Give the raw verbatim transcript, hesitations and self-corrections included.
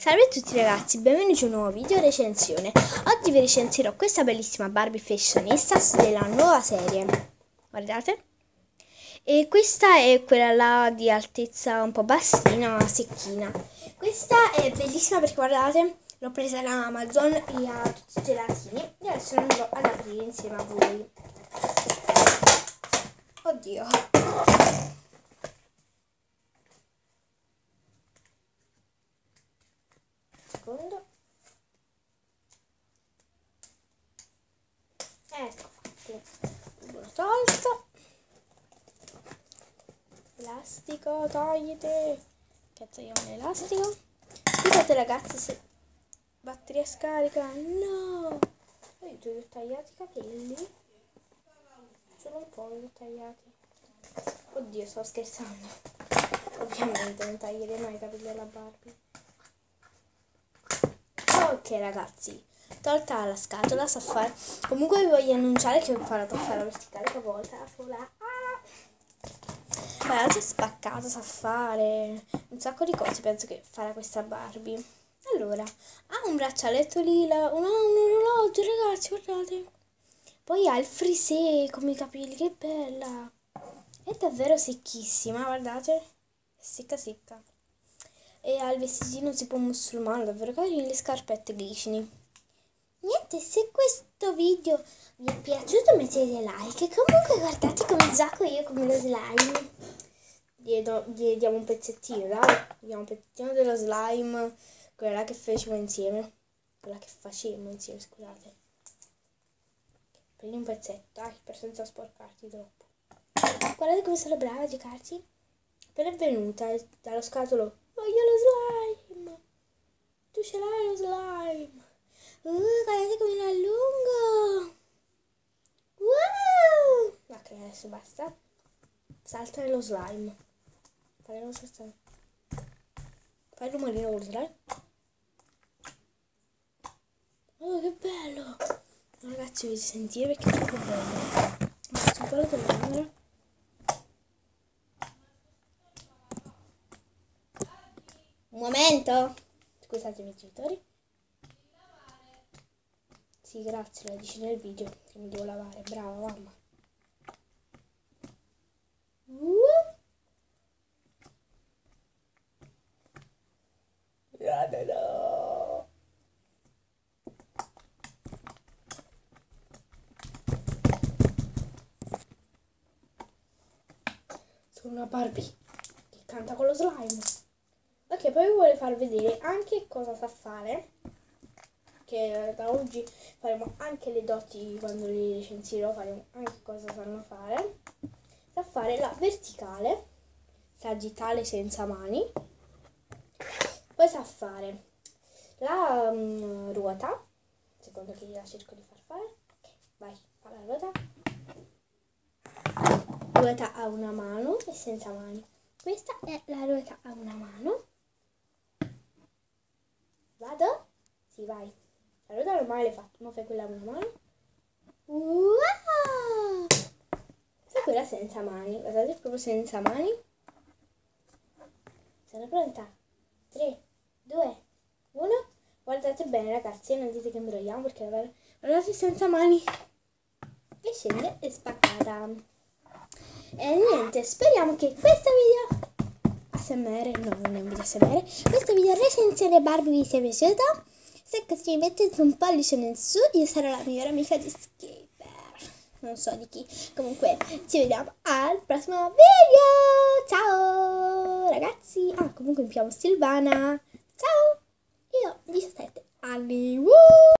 Salve a tutti ragazzi, benvenuti a un nuovo video recensione. Oggi vi recensirò questa bellissima Barbie Fashionistas della nuova serie. Guardate. E questa è quella là di altezza un po' bassina, secchina. Questa è bellissima perché guardate, l'ho presa da Amazon e ha tutti i gelatini. E adesso la andrò ad aprire insieme a voi. Oddio. Secondo. Ecco fatto. L'ho tolto. Elastico, toglite. Cazzagliamo l'elastico. Scusate ragazzi se batteria scarica. No! Aiuto, li ho tagliati i capelli. Solo un po' li ho tagliati. Oddio, sto scherzando. Ovviamente non taglierei mai i capelli alla Barbie. Ok ragazzi, tolta la scatola, sa fare. Comunque vi voglio annunciare che ho imparato a fare la verticale stavolta, la sola. Ah! Guardate, è spaccata, sa fare un sacco di cose, penso che farà questa Barbie. Allora, ha un braccialetto lila, un, un orologio ragazzi, guardate. Poi ha il frisé come i capelli, che bella. È davvero secchissima, guardate. Secca secca. E ha il vestitino tipo musulmano, davvero carino, le scarpette glicini. Niente, se questo video vi è piaciuto mettete like. Comunque guardate come gioco io come lo slime. Gli, do, gli diamo un pezzettino, dai. Gli diamo un pezzettino dello slime, quella che facevamo insieme. Quella che facevamo insieme, scusate. Prendi un pezzetto, dai, per senza sporcarti troppo. Guardate come sono brava a giocarci. Appena è venuta dallo scatolo. Voglio lo slime! Tu ce l'hai lo slime! Uh, guardate come lo allungo! Wow! Ok, adesso basta. Salta nello slime. Faremo saltare. Fai il rumorino con lo slime. Oh, che bello! Ragazzi, dovete sentire perché è troppo bello. Basta un po' la telecamera. Un momento, scusate i miei genitori. Sì, grazie, lo dici nel video che mi devo lavare. Brava mamma. Uh. No, no, no. Sono una Barbie che canta con lo slime. Ok, poi vi voglio far vedere anche cosa sa fare, che da oggi faremo anche le doti, quando li recensirò faremo anche cosa sanno fare. Sa fare la verticale, sagittale senza mani, poi sa fare la um, ruota, secondo che la cerco di far fare. Ok, vai, fa la ruota. Ruota a una mano e senza mani. Questa è la ruota a una mano. Vado? Sì, vai. La ruota normale l'hai fatta, ma fai quella a una mano. Wow! Fai quella senza mani. Guardate, proprio senza mani. Sono pronta? tre, due, uno. Guardate bene ragazzi, non dite che imbrogliamo perché guardate senza mani. E scende e spaccata. E niente, speriamo che questo video A S M R, no, non è un video A S M R, questo video recensione Barbie vi sia piaciuto. Se così mettete un pollice in su, io sarò la migliore amica di Skipper, non so di chi. Comunque ci vediamo al prossimo video. Ciao ragazzi. Ah, comunque mi chiamo Silvana. Ciao. Io ho diciassette anni. Woo!